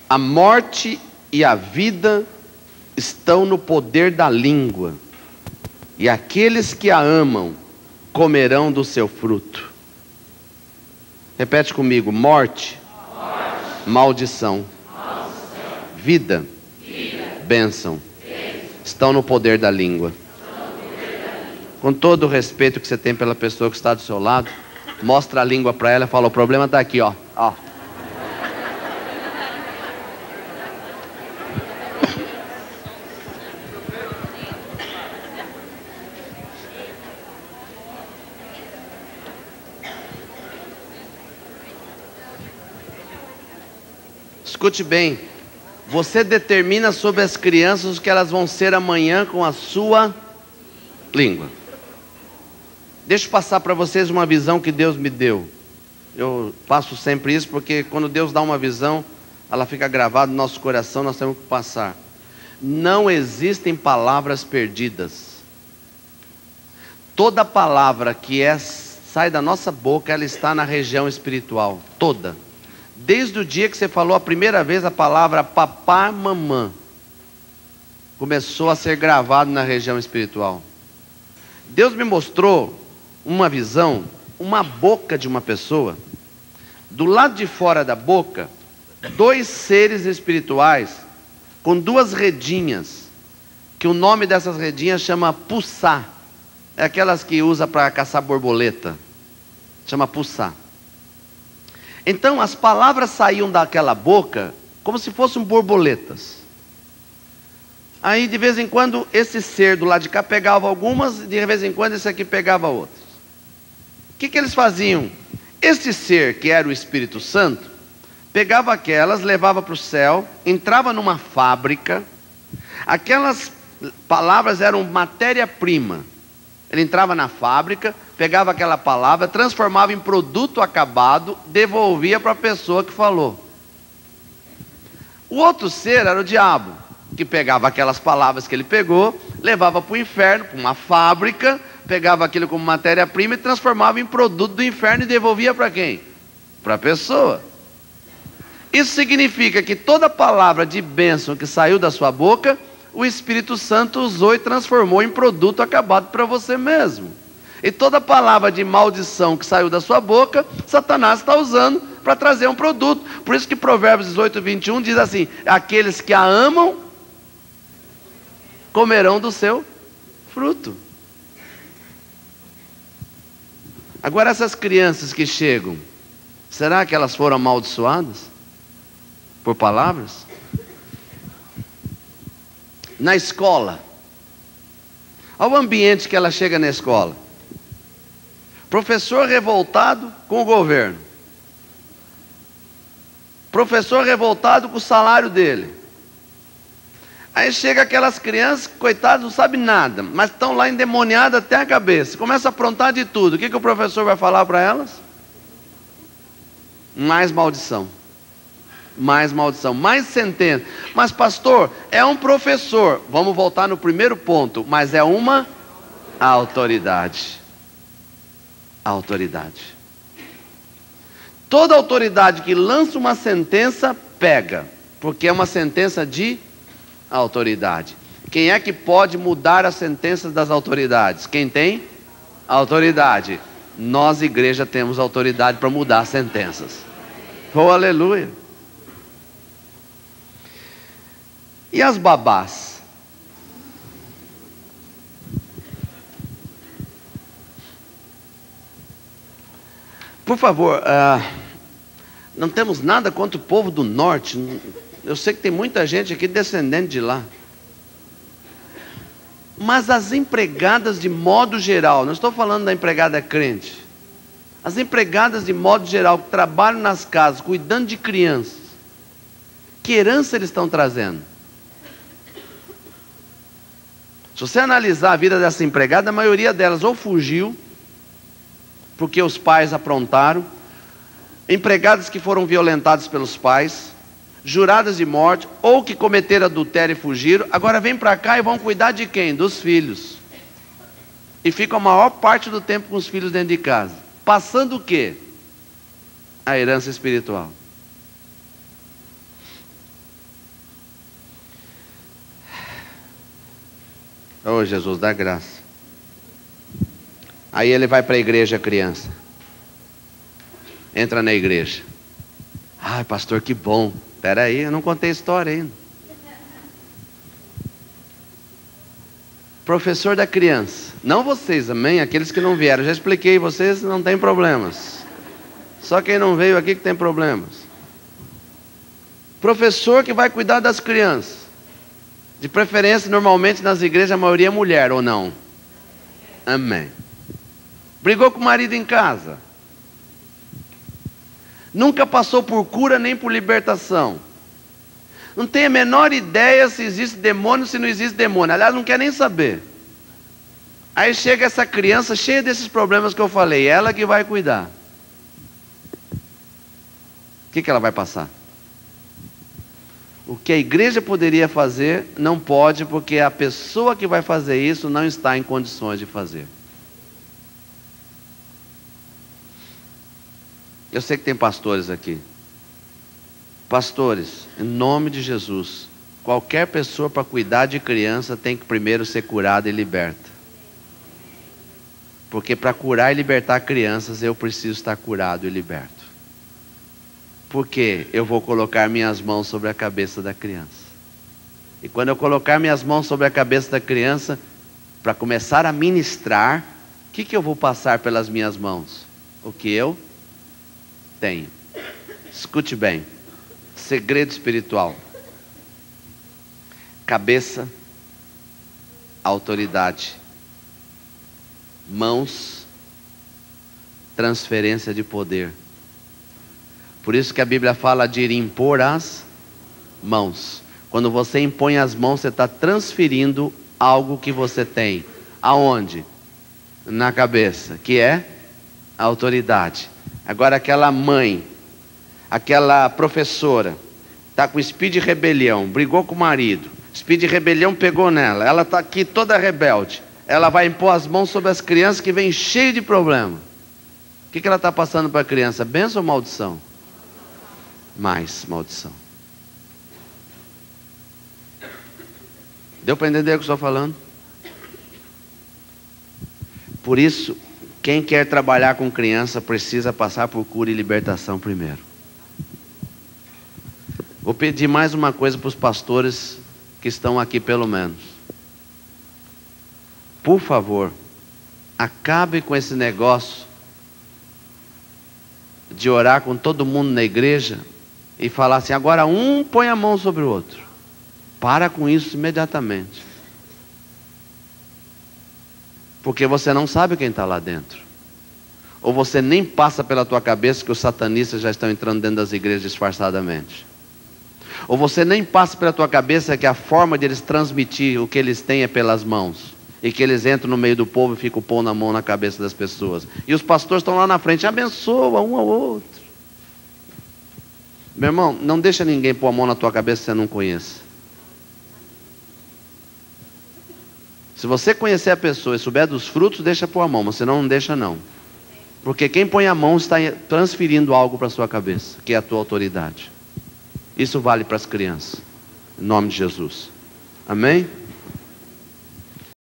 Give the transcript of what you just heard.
A morte e a vida estão no poder da língua, e aqueles que a amam comerão do seu fruto. Repete comigo: morte, maldição, vida, bênção, estão no poder da língua. Com todo o respeito que você tem pela pessoa que está do seu lado, mostra a língua para ela e fala: o problema está aqui, ó. Escute bem, você determina sobre as crianças o que elas vão ser amanhã com a sua língua. Deixa eu passar para vocês uma visão que Deus me deu. Eu faço sempre isso porque quando Deus dá uma visão, ela fica gravada no nosso coração, nós temos que passar. Não existem palavras perdidas. Toda palavra que sai da nossa boca, ela está na região espiritual, toda. Desde o dia que você falou a primeira vez a palavra papá, mamã, começou a ser gravado na região espiritual. Deus me mostrou uma visão, uma boca de uma pessoa. Do lado de fora da boca, 2 seres espirituais com 2 redinhas, que o nome dessas redinhas chama puçá. É aquelas que usa para caçar borboleta, chama puçá. Então as palavras saíam daquela boca como se fossem borboletas. Aí de vez em quando esse ser do lado de cá pegava algumas, e de vez em quando esse aqui pegava outras. O que eles faziam? Este ser, que era o Espírito Santo, pegava aquelas, levava para o céu, entrava numa fábrica. Aquelas palavras eram matéria-prima. Ele entrava na fábrica, pegava aquela palavra, transformava em produto acabado, devolvia para a pessoa que falou. O outro ser era o diabo, que pegava aquelas palavras que ele pegou, levava para o inferno, para uma fábrica, pegava aquilo como matéria-prima e transformava em produto do inferno e devolvia para quem? Para a pessoa. Isso significa que toda palavra de bênção que saiu da sua boca, o Espírito Santo usou e transformou em produto acabado para você mesmo. E toda palavra de maldição que saiu da sua boca, Satanás está usando para trazer um produto. Por isso que Provérbios 18, 21 diz assim: aqueles que a amam comerão do seu fruto. Agora essas crianças que chegam, será que elas foram amaldiçoadas por palavras? Na escola, ao ambiente que ela chega na escola, professor revoltado com o governo, professor revoltado com o salário dele. Aí chega aquelas crianças, coitadas, não sabem nada, mas estão lá endemoniadas até a cabeça, começa a aprontar de tudo. O que o professor vai falar para elas? Mais maldição, mais maldição, mais sentença. Mas pastor, é um professor. Vamos voltar no primeiro ponto, mas é uma autoridade. Autoridade. Toda autoridade que lança uma sentença, pega, porque é uma sentença de autoridade. Quem é que pode mudar as sentenças das autoridades? Quem tem autoridade? Nós, igreja, temos autoridade para mudar as sentenças. Oh, aleluia. E as babás? Por favor, não temos nada contra o povo do norte. Eu sei que tem muita gente aqui descendente de lá. Mas as empregadas de modo geral, não estou falando da empregada crente. As empregadas de modo geral que trabalham nas casas, cuidando de crianças. Que herança eles estão trazendo? Se você analisar a vida dessa empregada, a maioria delas ou fugiu, porque os pais aprontaram, empregadas que foram violentadas pelos pais, juradas de morte, ou que cometeram adultério e fugiram, agora vêm para cá e vão cuidar de quem? Dos filhos. E ficam a maior parte do tempo com os filhos dentro de casa. Passando o quê? a herança espiritual. Oh, Jesus, dá graça. Aí ele vai para a igreja, criança. Entra na igreja. Ai, pastor, que bom. Espera aí, eu não contei a história ainda. Professor da criança. Não vocês, amém? Aqueles que não vieram. Já expliquei, vocês não tem problemas. Só quem não veio aqui que tem problemas. Professor que vai cuidar das crianças. De preferência, normalmente nas igrejas a maioria é mulher, ou não? Amém. Brigou com o marido em casa. Nunca passou por cura nem por libertação. Não tem a menor ideia se existe demônio, se não existe demônio. Aliás, não quer nem saber. Aí chega essa criança cheia desses problemas que eu falei. Ela que vai cuidar. O que ela vai passar? O que a igreja poderia fazer, não pode, porque a pessoa que vai fazer isso não está em condições de fazer. Eu sei que tem pastores aqui. Pastores, em nome de Jesus, qualquer pessoa para cuidar de criança tem que primeiro ser curada e liberta. Porque para curar e libertar crianças, eu preciso estar curado e liberto. Porque eu vou colocar minhas mãos sobre a cabeça da criança. E quando eu colocar minhas mãos sobre a cabeça da criança, para começar a ministrar, o que eu vou passar pelas minhas mãos? O que eu tenho. Escute bem. Segredo espiritual. Cabeça, autoridade. Mãos, transferência de poder. Por isso que a Bíblia fala de impor as mãos. Quando você impõe as mãos, você está transferindo algo que você tem. Aonde? Na cabeça, que é a autoridade. Agora aquela mãe, aquela professora, está com espírito de rebelião, brigou com o marido, espírito de rebelião pegou nela, ela está aqui toda rebelde, ela vai impor as mãos sobre as crianças que vêm cheio de problema. O que ela está passando para a criança? Bênção ou maldição? Mais maldição. Deu para entender o que eu estou falando? Por isso, quem quer trabalhar com criança precisa passar por cura e libertação primeiro. Vou pedir mais uma coisa para os pastores que estão aqui pelo menos. Por favor, acabe com esse negócio de orar com todo mundo na igreja e falar assim, agora um põe a mão sobre o outro. Para com isso imediatamente. Porque você não sabe quem está lá dentro. Ou você nem passa pela tua cabeça que os satanistas já estão entrando dentro das igrejas disfarçadamente. Ou você nem passa pela tua cabeça que a forma de eles transmitir o que eles têm é pelas mãos. E que eles entram no meio do povo e ficam pondo a mão na cabeça das pessoas. E os pastores estão lá na frente, abençoa um ao outro. Meu irmão, não deixa ninguém pôr a mão na tua cabeça que você não conhece. Se você conhecer a pessoa e souber dos frutos, deixa pôr a mão, mas senão não deixa não. Porque quem põe a mão está transferindo algo para a sua cabeça, que é a tua autoridade. Isso vale para as crianças. Em nome de Jesus. Amém?